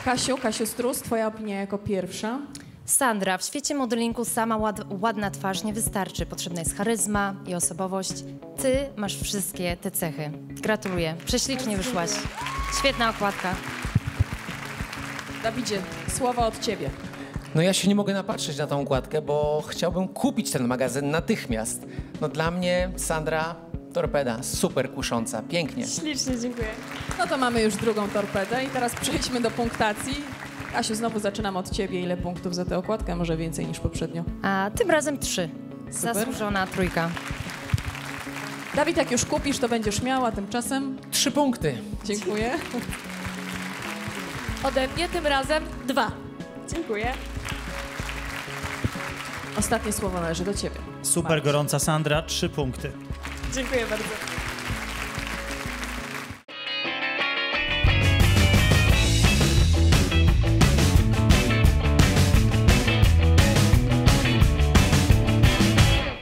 Kasiu Strus, twoja opinia jako pierwsza. Sandra, w świecie modelingu sama ładna twarz nie wystarczy. Potrzebna jest charyzma i osobowość. Ty masz wszystkie te cechy. Gratuluję. Prześlicznie wyszłaś. Świetna okładka. Dawidzie, słowa od ciebie. No ja się nie mogę napatrzeć na tą okładkę, bo chciałbym kupić ten magazyn natychmiast. No dla mnie Sandra torpeda, super kusząca, pięknie. Ślicznie, dziękuję. No to mamy już drugą torpedę i teraz przejdźmy do punktacji. Kasiu, znowu zaczynam od ciebie. Ile punktów za tę okładkę? Może więcej niż poprzednio. A tym razem 3. Zasłużona 3. Dawid, jak już kupisz, to będziesz miał, a tymczasem 3 punkty. dziękuję. Ode mnie tym razem 2. Dziękuję. Ostatnie słowo należy do ciebie. Super gorąca Sandra, 3 punkty. Dziękuję bardzo.